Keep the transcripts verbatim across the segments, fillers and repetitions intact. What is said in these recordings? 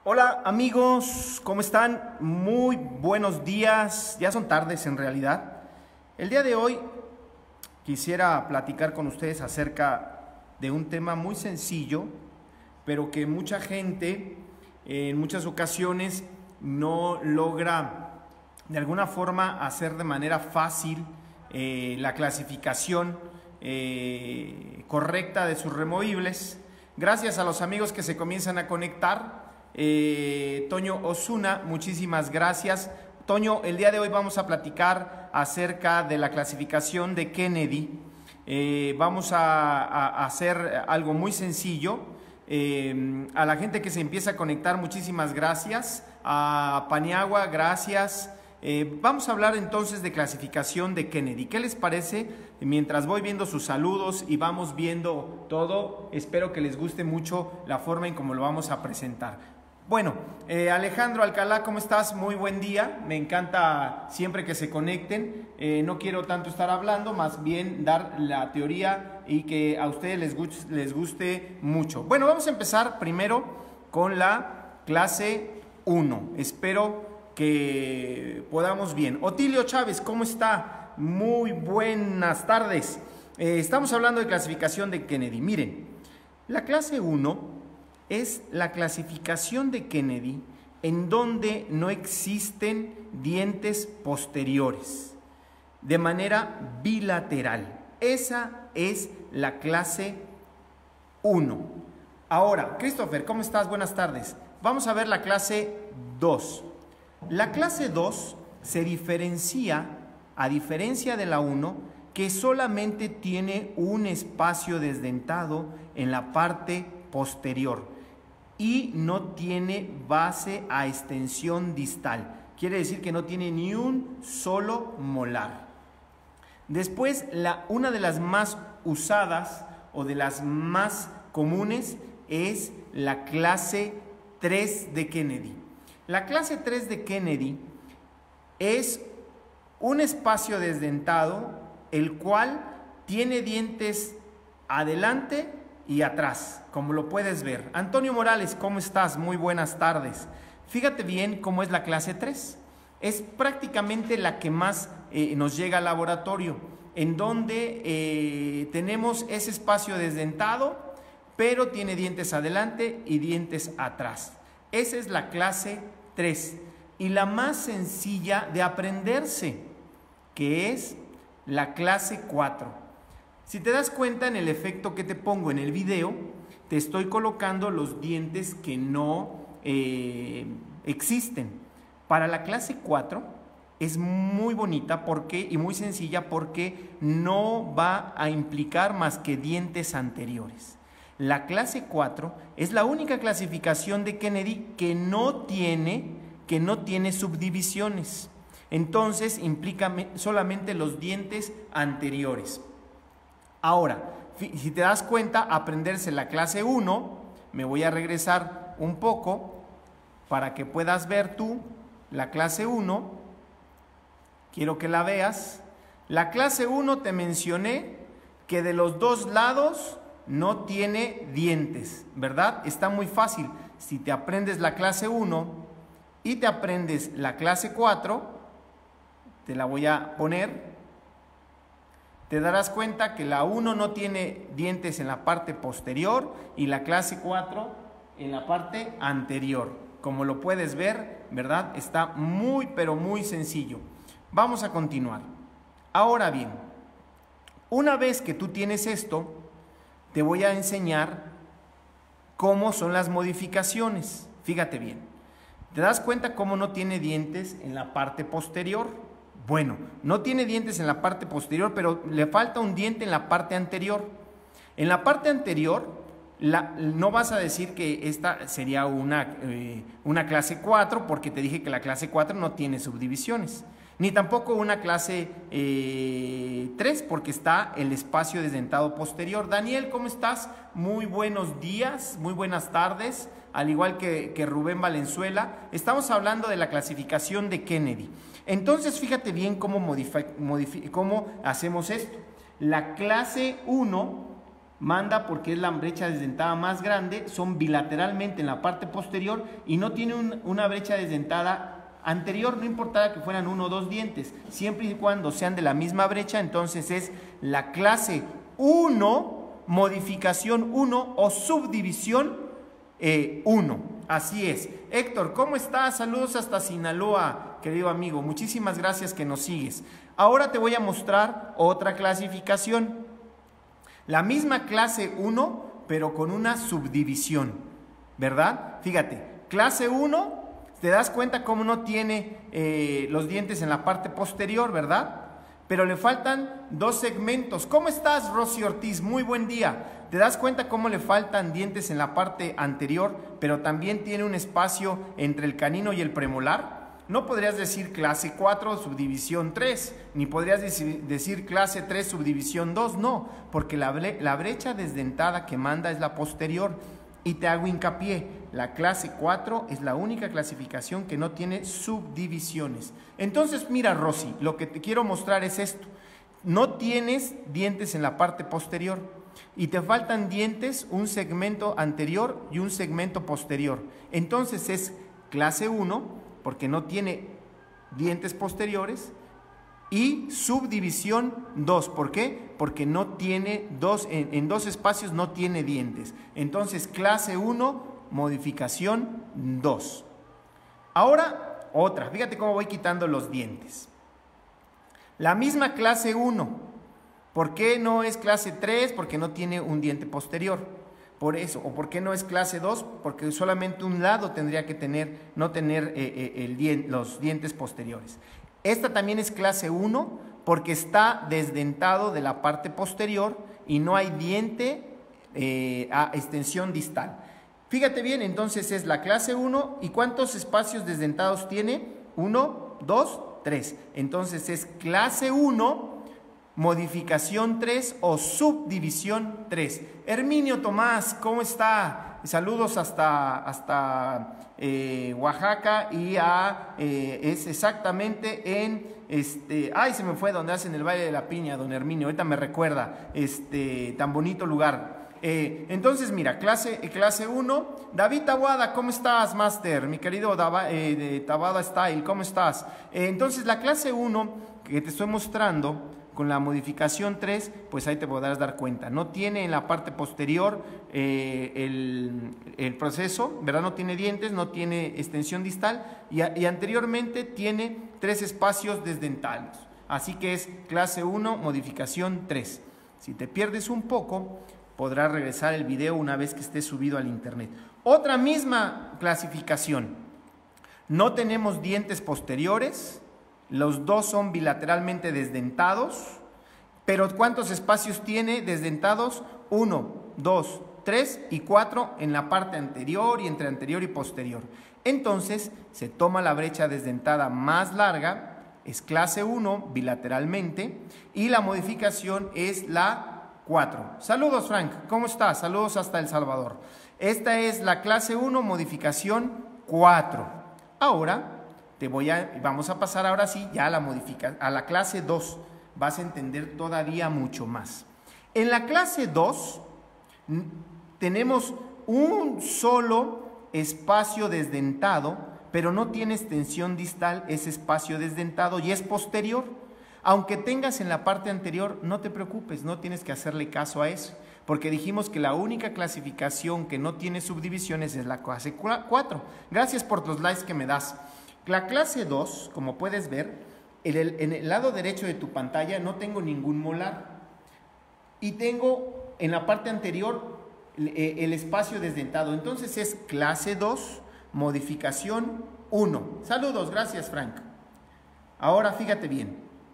Hola amigos, ¿cómo están? Muy buenos días, ya son tardes en realidad. El día de hoy quisiera platicar con ustedes acerca de un tema muy sencillo, pero que mucha gente en muchas ocasiones no logra de alguna forma hacer de manera fácil eh, la clasificación eh, correcta de sus removibles. Gracias a los amigos que se comienzan a conectar. Eh, Toño Osuna, muchísimas gracias. Toño, el día de hoy vamos a platicar acerca de la clasificación de Kennedy. Eh, vamos a, a, a hacer algo muy sencillo. Eh, a la gente que se empieza a conectar, muchísimas gracias. A Paniagua, gracias. Eh, vamos a hablar entonces de clasificación de Kennedy. ¿Qué les parece? Mientras voy viendo sus saludos y vamos viendo todo, espero que les guste mucho la forma en cómo lo vamos a presentar. Bueno, eh, Alejandro Alcalá, ¿cómo estás? Muy buen día, me encanta siempre que se conecten. Eh, no quiero tanto estar hablando, más bien dar la teoría y que a ustedes les guste, les guste mucho. Bueno, vamos a empezar primero con la clase uno. Espero que podamos bien. Otilio Chávez, ¿cómo está? Muy buenas tardes. Eh, estamos hablando de clasificación de Kennedy. Miren, la clase uno es la clasificación de Kennedy en donde no existen dientes posteriores de manera bilateral. Esa es la clase uno. Ahora, Christopher, ¿cómo estás? Buenas tardes. Vamos a ver la clase dos. La clase dos se diferencia, a diferencia de la uno, que solamente tiene un espacio desdentado en la parte posterior y no tiene base a extensión distal. Quiere decir que no tiene ni un solo molar. Después, la, una de las más usadas o de las más comunes es la clase tres de Kennedy. La clase tres de Kennedy es un espacio desdentado, el cual tiene dientes adelante y atrás, como lo puedes ver. Antonio Morales, ¿cómo estás? Muy buenas tardes. Fíjate bien cómo es la clase tres. Es prácticamente la que más eh, nos llega al laboratorio, en donde eh, tenemos ese espacio desdentado, pero tiene dientes adelante y dientes atrás. Esa es la clase tres y la más sencilla de aprenderse, que es la clase cuatro. Si te das cuenta en el efecto que te pongo en el video, te estoy colocando los dientes que no eh, existen. Para la clase cuatro es muy bonita porque, y muy sencilla porque no va a implicar más que dientes anteriores. La clase cuatro es la única clasificación de Kennedy que no tiene, que no tiene subdivisiones. Entonces implica solamente los dientes anteriores. Ahora, si te das cuenta, aprenderse la clase uno, me voy a regresar un poco para que puedas ver tú la clase uno. Quiero que la veas. La clase uno te mencioné que de los dos lados no tiene dientes, ¿verdad? Está muy fácil. Si te aprendes la clase uno y te aprendes la clase cuatro, te la voy a poner. Te darás cuenta que la uno no tiene dientes en la parte posterior y la clase cuatro en la parte anterior. Como lo puedes ver, ¿verdad? Está muy, pero muy sencillo. Vamos a continuar. Ahora bien, una vez que tú tienes esto, te voy a enseñar cómo son las modificaciones. Fíjate bien. ¿Te das cuenta cómo no tiene dientes en la parte posterior? Bueno, no tiene dientes en la parte posterior, pero le falta un diente en la parte anterior. En la parte anterior, la, no vas a decir que esta sería una, eh, una clase cuatro, porque te dije que la clase cuatro no tiene subdivisiones. Ni tampoco una clase eh, tres, porque está el espacio desdentado posterior. Daniel, ¿cómo estás? Muy buenos días, muy buenas tardes. Al igual que, que Rubén Valenzuela, estamos hablando de la clasificación de Kennedy. Entonces, fíjate bien cómo, cómo hacemos esto. La clase uno manda porque es la brecha desdentada más grande, son bilateralmente en la parte posterior y no tiene un, una brecha desdentada anterior, no importara que fueran uno o dos dientes, siempre y cuando sean de la misma brecha, entonces es la clase uno, modificación uno o subdivisión eh, uno. Así es. Héctor, ¿cómo estás? Saludos hasta Sinaloa, querido amigo. Muchísimas gracias que nos sigues. Ahora te voy a mostrar otra clasificación. La misma clase uno, pero con una subdivisión, ¿verdad? Fíjate, clase uno, te das cuenta cómo no tiene eh, los dientes en la parte posterior, ¿verdad? Pero le faltan dos segmentos. ¿Cómo estás, Rosy Ortiz? Muy buen día. ¿Te das cuenta cómo le faltan dientes en la parte anterior, pero también tiene un espacio entre el canino y el premolar? No podrías decir clase cuatro, subdivisión tres, ni podrías decir clase tres, subdivisión dos, no, porque la, la brecha desdentada que manda es la posterior. Y te hago hincapié, la clase cuatro es la única clasificación que no tiene subdivisiones. Entonces, mira, Rosy, lo que te quiero mostrar es esto. No tienes dientes en la parte posterior y te faltan dientes, un segmento anterior y un segmento posterior. Entonces es clase uno, porque no tiene dientes posteriores, y subdivisión dos. ¿Por qué? Porque no tiene dos, en, en dos espacios no tiene dientes. Entonces, clase uno, modificación dos. Ahora, otra. Fíjate cómo voy quitando los dientes. La misma clase uno. ¿Por qué no es clase tres? Porque no tiene un diente posterior. Por eso, o por qué no es clase dos, porque solamente un lado tendría que tener, no tener eh, eh, el dien, los dientes posteriores. Esta también es clase uno, porque está desdentado de la parte posterior y no hay diente eh, a extensión distal. Fíjate bien, entonces es la clase uno, ¿y cuántos espacios desdentados tiene? uno, dos, tres. Entonces es clase uno, modificación tres o subdivisión tres. Herminio Tomás, ¿cómo está? Saludos hasta, hasta eh, Oaxaca y a, eh, es exactamente en, este, ay, se me fue donde hacen el baile de la piña, don Herminio, ahorita me recuerda, este, tan bonito lugar. Eh, entonces, mira, clase, clase uno, David Tawada, ¿cómo estás, Master? Mi querido Dava, eh, de Tawada Style, ¿cómo estás? Eh, entonces, la clase uno que te estoy mostrando, con la modificación tres, pues ahí te podrás dar cuenta. No tiene en la parte posterior eh, el, el proceso, ¿verdad? No tiene dientes, no tiene extensión distal y, y anteriormente tiene tres espacios desdentados. Así que es clase uno, modificación tres. Si te pierdes un poco, podrás regresar el video una vez que esté subido al internet. Otra misma clasificación. No tenemos dientes posteriores. Los dos son bilateralmente desdentados, pero ¿cuántos espacios tiene desdentados? Uno, dos, tres y cuatro en la parte anterior y entre anterior y posterior. Entonces se toma la brecha desdentada más larga, es clase uno bilateralmente, y la modificación es la cuatro. Saludos, Frank, ¿cómo estás? Saludos hasta El Salvador. Esta es la clase uno, modificación cuatro. Ahora te voy a, vamos a pasar ahora sí ya a la, modifica, a la clase dos. Vas a entender todavía mucho más. En la clase dos tenemos un solo espacio desdentado, pero no tiene extensión distal ese espacio desdentado y es posterior. Aunque tengas en la parte anterior, no te preocupes, no tienes que hacerle caso a eso, porque dijimos que la única clasificación que no tiene subdivisiones es la clase cuatro. Gracias por los likes que me das. La clase dos, como puedes ver, en el, en el lado derecho de tu pantalla no tengo ningún molar y tengo en la parte anterior el, el espacio desdentado. Entonces es clase dos, modificación uno. Saludos, gracias, Frank. Ahora fíjate bien.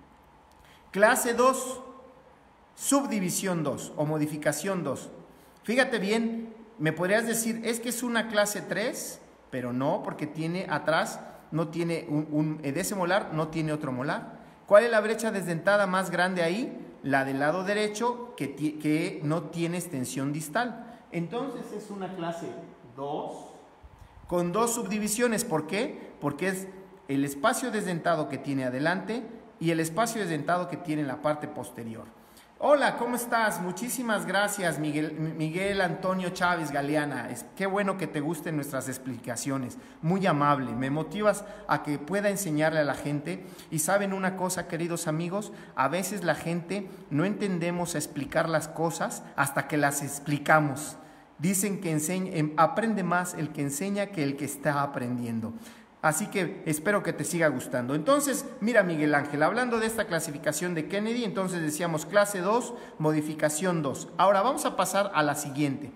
Clase dos, subdivisión dos o modificación dos. Fíjate bien, me podrías decir, es que es una clase tres, pero no, porque tiene atrás... no tiene un, un, de ese molar no tiene otro molar. ¿Cuál es la brecha desdentada más grande ahí? La del lado derecho que, que no tiene extensión distal. Entonces es una clase dos con dos subdivisiones. ¿Por qué? Porque es el espacio desdentado que tiene adelante y el espacio desdentado que tiene en la parte posterior. Hola, ¿cómo estás? Muchísimas gracias, Miguel, Miguel Antonio Chávez Galeana. Es, qué bueno que te gusten nuestras explicaciones. Muy amable. Me motivas a que pueda enseñarle a la gente. Y saben una cosa, queridos amigos, a veces la gente no entendemos a explicar las cosas hasta que las explicamos. Dicen que enseña, aprende más el que enseña que el que está aprendiendo. Así que espero que te siga gustando. Entonces, mira Miguel Ángel, hablando de esta clasificación de Kennedy, entonces decíamos clase dos, modificación dos. Ahora vamos a pasar a la siguiente.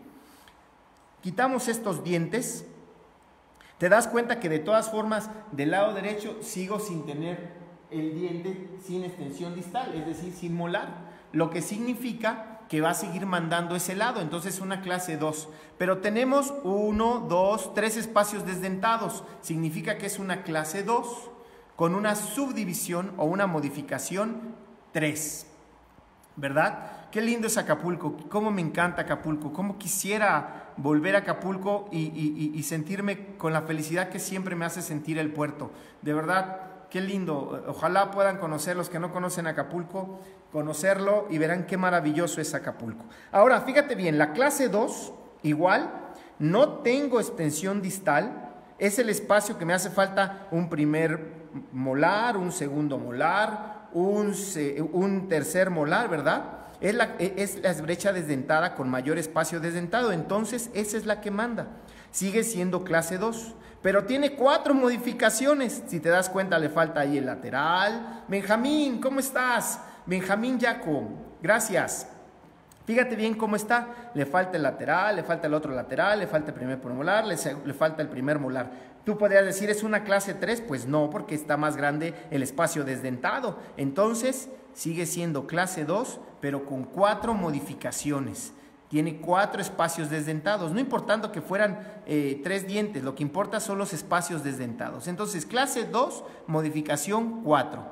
Quitamos estos dientes. Te das cuenta que de todas formas, del lado derecho sigo sin tener el diente sin extensión distal, es decir, sin molar, lo que significa que va a seguir mandando ese lado, entonces una clase dos. Pero tenemos uno, dos, tres espacios desdentados, significa que es una clase dos con una subdivisión o una modificación tres, ¿verdad? Qué lindo es Acapulco, cómo me encanta Acapulco, cómo quisiera volver a Acapulco y, y, y sentirme con la felicidad que siempre me hace sentir el puerto, de verdad. Qué lindo, ojalá puedan conocer los que no conocen Acapulco, conocerlo y verán qué maravilloso es Acapulco. Ahora, fíjate bien, la clase dos, igual, no tengo extensión distal, es el espacio que me hace falta un primer molar, un segundo molar, un, un tercer molar, ¿verdad? Es la, es la brecha desdentada con mayor espacio desdentado, entonces esa es la que manda. Sigue siendo clase dos, pero tiene cuatro modificaciones. Si te das cuenta, le falta ahí el lateral. Benjamín, ¿cómo estás? Benjamín Yaco, gracias. Fíjate bien cómo está. Le falta el lateral, le falta el otro lateral, le falta el primer premolar, le, le falta el primer molar. Tú podrías decir, ¿es una clase tres? Pues no, porque está más grande el espacio desdentado. Entonces, sigue siendo clase dos, pero con cuatro modificaciones. Tiene cuatro espacios desdentados, no importando que fueran eh, tres dientes, lo que importa son los espacios desdentados. Entonces, clase dos, modificación cuatro.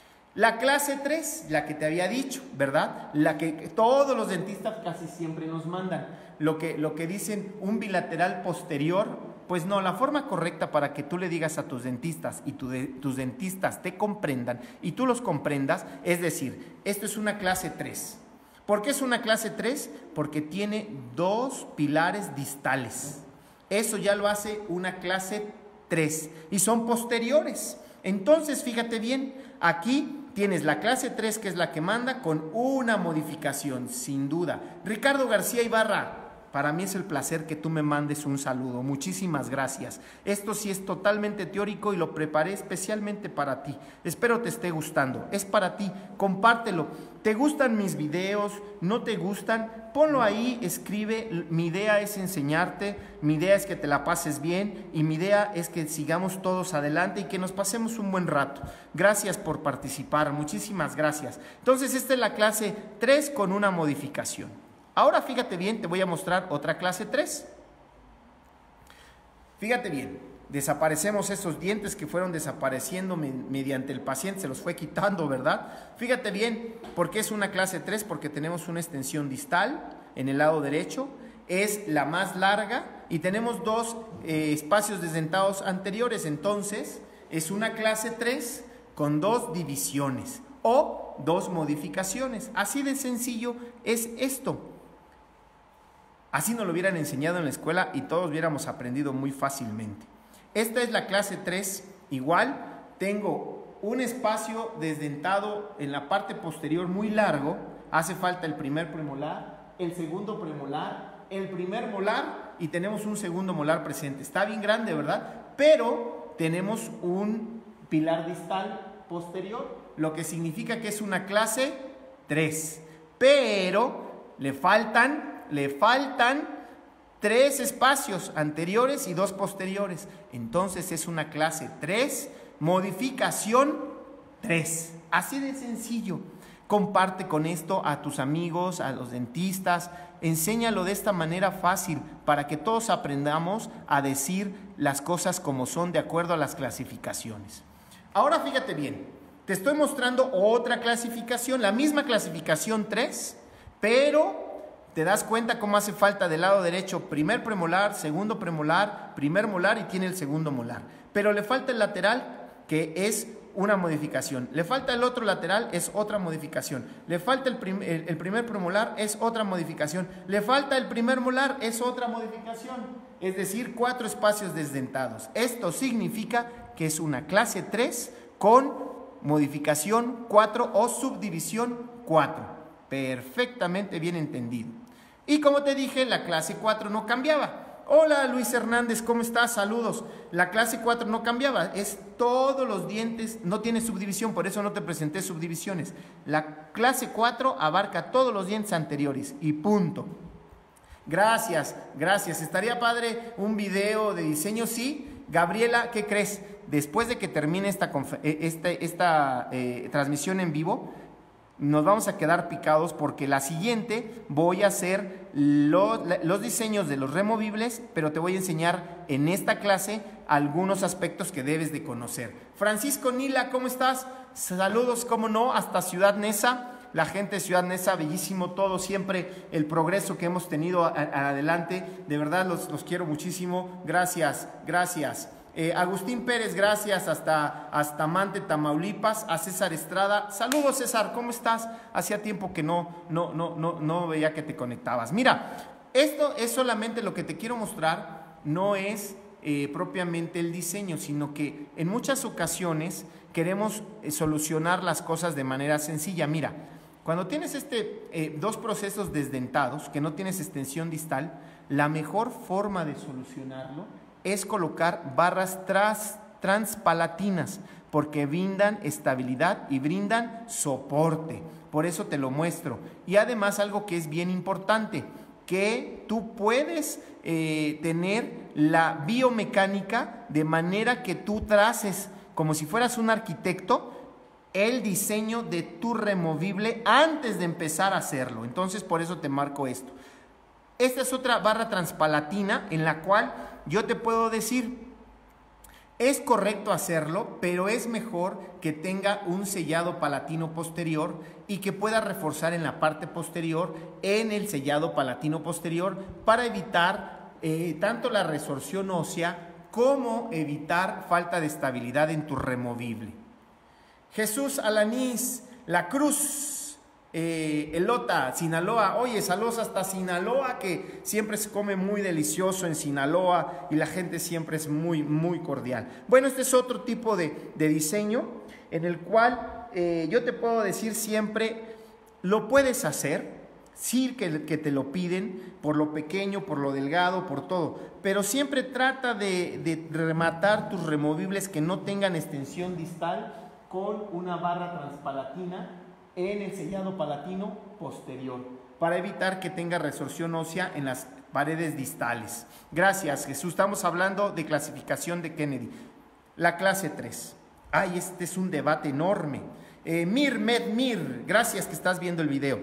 La clase tres, la que te había dicho, ¿verdad? La que todos los dentistas casi siempre nos mandan. Lo que, lo que dicen un bilateral posterior, pues no, la forma correcta para que tú le digas a tus dentistas y tu de, tus dentistas te comprendan y tú los comprendas, es decir, esto es una clase tres. ¿Por qué es una clase tres? Porque tiene dos pilares distales. Eso ya lo hace una clase tres y son posteriores. Entonces, fíjate bien, aquí tienes la clase tres, que es la que manda, con una modificación, sin duda. Ricardo García Ibarra, para mí es el placer que tú me mandes un saludo. Muchísimas gracias. Esto sí es totalmente teórico y lo preparé especialmente para ti. Espero te esté gustando. Es para ti. Compártelo. ¿Te gustan mis videos? ¿No te gustan? Ponlo ahí, escribe. Mi idea es enseñarte. Mi idea es que te la pases bien. Y mi idea es que sigamos todos adelante y que nos pasemos un buen rato. Gracias por participar. Muchísimas gracias. Entonces, esta es la clase tres con una modificación. Ahora fíjate bien, te voy a mostrar otra clase tres. Fíjate bien, desaparecemos esos dientes que fueron desapareciendo me, mediante el paciente, se los fue quitando, ¿verdad? Fíjate bien, ¿por qué es una clase tres? Porque tenemos una extensión distal en el lado derecho, es la más larga y tenemos dos eh, espacios desdentados anteriores, entonces es una clase tres con dos divisiones o dos modificaciones. Así de sencillo es esto. Así nos lo hubieran enseñado en la escuela y todos hubiéramos aprendido muy fácilmente. Esta es la clase tres, igual tengo un espacio desdentado en la parte posterior muy largo, hace falta el primer premolar, el segundo premolar, el primer molar y tenemos un segundo molar presente. Está bien grande, ¿verdad? Pero tenemos un pilar distal posterior, lo que significa que es una clase tres, pero le faltan Le faltan tres espacios anteriores y dos posteriores. Entonces es una clase tres, modificación tres. Así de sencillo. Comparte con esto a tus amigos, a los dentistas. Enséñalo de esta manera fácil para que todos aprendamos a decir las cosas como son de acuerdo a las clasificaciones. Ahora fíjate bien, te estoy mostrando otra clasificación, la misma clasificación tres, pero te das cuenta cómo hace falta del lado derecho primer premolar, segundo premolar, primer molar y tiene el segundo molar. Pero le falta el lateral, que es una modificación. Le falta el otro lateral, es otra modificación. Le falta el, prim el, el primer premolar, es otra modificación. Le falta el primer molar, es otra modificación. Es decir, cuatro espacios desdentados. Esto significa que es una clase tres con modificación cuatro o subdivisión cuatro. Perfectamente bien entendido. Y como te dije, la clase cuatro no cambiaba. Hola Luis Hernández, ¿cómo estás? Saludos. La clase cuatro no cambiaba, es todos los dientes, no tiene subdivisión, por eso no te presenté subdivisiones. La clase cuatro abarca todos los dientes anteriores y punto. Gracias, gracias. Estaría padre un video de diseño, sí. Gabriela, ¿qué crees? Después de que termine esta, esta, esta eh, transmisión en vivo, nos vamos a quedar picados porque la siguiente voy a hacer los, los diseños de los removibles, pero te voy a enseñar en esta clase algunos aspectos que debes de conocer. Francisco Nila, ¿cómo estás? Saludos, cómo no, hasta Ciudad Neza. La gente de Ciudad Neza, bellísimo todo, siempre el progreso que hemos tenido a, a, adelante. De verdad los, los quiero muchísimo. Gracias, gracias. Eh, Agustín Pérez, gracias, hasta, hasta Mante, Tamaulipas. A César Estrada, saludos César, ¿cómo estás? Hacía tiempo que no, no, no, no, no veía que te conectabas. Mira, esto es solamente lo que te quiero mostrar, no es eh, propiamente el diseño, sino que en muchas ocasiones queremos eh, solucionar las cosas de manera sencilla. Mira, cuando tienes este, eh, dos procesos desdentados, que no tienes extensión distal, la mejor forma de solucionarlo es colocar barras tras, transpalatinas, porque brindan estabilidad y brindan soporte. Por eso te lo muestro. Y además algo que es bien importante, que tú puedes eh, tener la biomecánica de manera que tú traces, como si fueras un arquitecto, el diseño de tu removible antes de empezar a hacerlo. Entonces, por eso te marco esto. Esta es otra barra transpalatina en la cual yo te puedo decir, es correcto hacerlo, pero es mejor que tenga un sellado palatino posterior y que pueda reforzar en la parte posterior, en el sellado palatino posterior, para evitar eh, tanto la resorción ósea como evitar falta de estabilidad en tu removible. Jesús Alanís, La Cruz, Eh, Elota, Sinaloa. Oye, saludos hasta Sinaloa, que siempre se come muy delicioso en Sinaloa y la gente siempre es muy, muy cordial. Bueno, este es otro tipo de, de diseño en el cual eh, yo te puedo decir siempre, lo puedes hacer, sí que, que te lo piden, por lo pequeño, por lo delgado, por todo, pero siempre trata de, de rematar tus removibles que no tengan extensión distal con una barra transpalatina en el sellado palatino posterior, para evitar que tenga resorción ósea en las paredes distales. Gracias, Jesús. Estamos hablando de clasificación de Kennedy. La clase tres. Ay, este es un debate enorme. Eh, Mir, Med, Mir, gracias que estás viendo el video.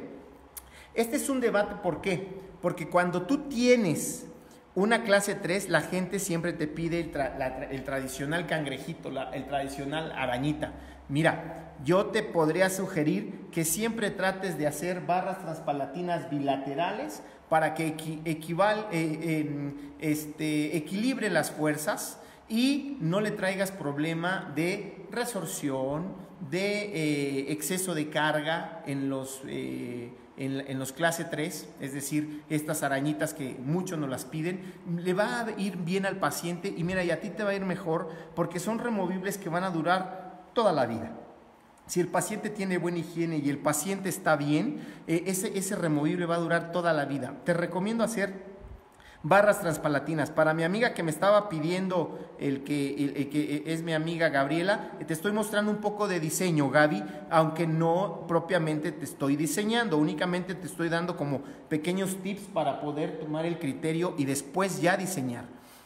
Este es un debate, ¿por qué? Porque cuando tú tienes una clase tres, la gente siempre te pide el, tra la, el tradicional cangrejito, la, el tradicional arañita. Mira, yo te podría sugerir que siempre trates de hacer barras transpalatinas bilaterales para que equi equival, eh, eh, este, equilibre las fuerzas y no le traigas problema de resorción, de eh, exceso de carga en los, eh, en, en los clase tres, es decir, estas arañitas que muchos nos las piden. Le va a ir bien al paciente y mira, y a ti te va a ir mejor porque son removibles que van a durar toda la vida. Si el paciente tiene buena higiene y el paciente está bien, eh, ese, ese removible va a durar toda la vida. Te recomiendo hacer barras transpalatinas. Para mi amiga que me estaba pidiendo, el que, el, el que es mi amiga Gabriela, te estoy mostrando un poco de diseño, Gaby, aunque no propiamente te estoy diseñando, únicamente te estoy dando como pequeños tips para poder tomar el criterio y después ya diseñar.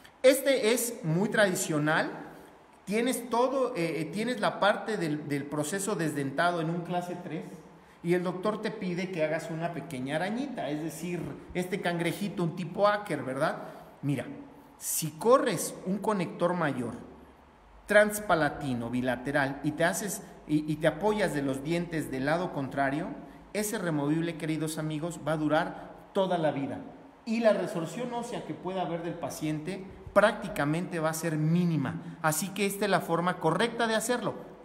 Este es muy tradicional. Tienes todo, eh, tienes la parte del, del proceso desdentado en un clase tres y el doctor te pide que hagas una pequeña arañita, es decir, este cangrejito, un tipo Acker, ¿verdad? Mira, si corres un conector mayor transpalatino bilateral y te haces y, y te apoyas de los dientes del lado contrario, ese removible, queridos amigos, va a durar toda la vida y la resorción ósea que pueda haber del paciente prácticamente va a ser mínima. Así que esta es la forma correcta de hacerlo.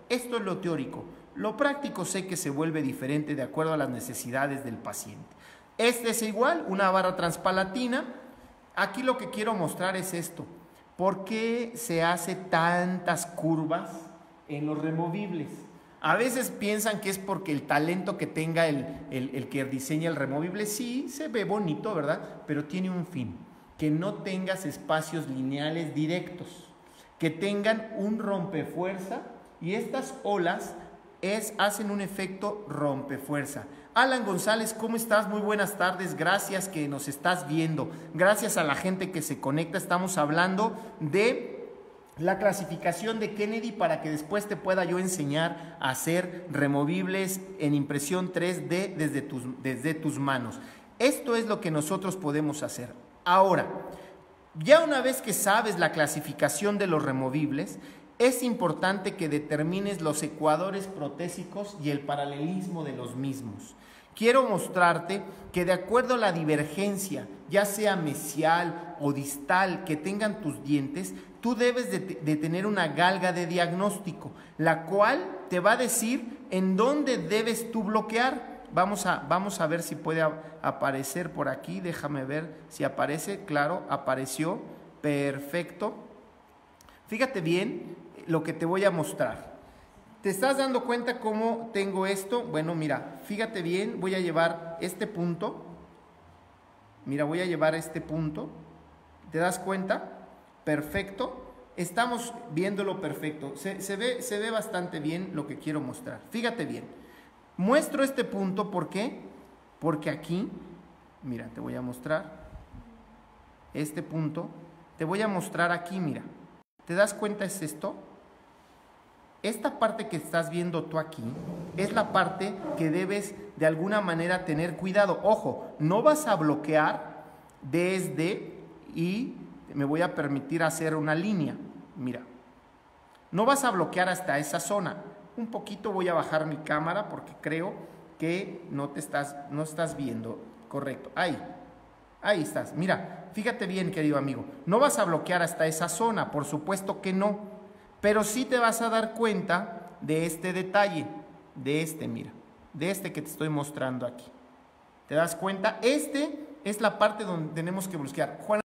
Esto es lo teórico. Lo práctico sé que se vuelve diferente de acuerdo a las necesidades del paciente. Este es igual, una barra transpalatina. Aquí lo que quiero mostrar es esto. ¿Por qué se hace tantas curvas en los removibles? A veces piensan que es porque el talento que tenga el, el, el que diseña el removible, sí, se ve bonito, ¿verdad? Pero tiene un fin, que no tengas espacios lineales directos, que tengan un rompefuerza, y estas olas es, hacen un efecto rompefuerza. Alan González, ¿cómo estás? Muy buenas tardes, gracias que nos estás viendo, gracias a la gente que se conecta. Estamos hablando de la clasificación de Kennedy para que después te pueda yo enseñar a hacer removibles en impresión tres D desde tus, desde tus manos. Esto es lo que nosotros podemos hacer. Ahora, ya una vez que sabes la clasificación de los removibles, es importante que determines los ecuadores protésicos y el paralelismo de los mismos. Quiero mostrarte que de acuerdo a la divergencia, ya sea mesial o distal, que tengan tus dientes, tú debes de, de tener una galga de diagnóstico, la cual te va a decir en dónde debes tú bloquear. Vamos a, vamos a ver si puede aparecer por aquí, déjame ver si aparece. Claro, apareció, perfecto. Fíjate bien lo que te voy a mostrar. ¿Te estás dando cuenta cómo tengo esto? Bueno, mira, fíjate bien, voy a llevar este punto. Mira, voy a llevar este punto. ¿Te das cuenta? Perfecto. Estamos viéndolo perfecto. Se, se ve, se ve bastante bien lo que quiero mostrar. Fíjate bien. Muestro este punto, ¿por qué? Porque aquí, mira, te voy a mostrar este punto. Te voy a mostrar aquí, mira. ¿Te das cuenta? Es esto. Esta parte que estás viendo tú aquí es la parte que debes de alguna manera tener cuidado. Ojo, no vas a bloquear desde, y me voy a permitir hacer una línea. Mira, no vas a bloquear hasta esa zona. Un poquito voy a bajar mi cámara porque creo que no te estás, no estás viendo correcto. Ahí, ahí estás. Mira, fíjate bien, querido amigo. No vas a bloquear hasta esa zona, por supuesto que no. Pero sí te vas a dar cuenta de este detalle, de este, mira, de este que te estoy mostrando aquí. ¿Te das cuenta? Este es la parte donde tenemos que bloquear. Juan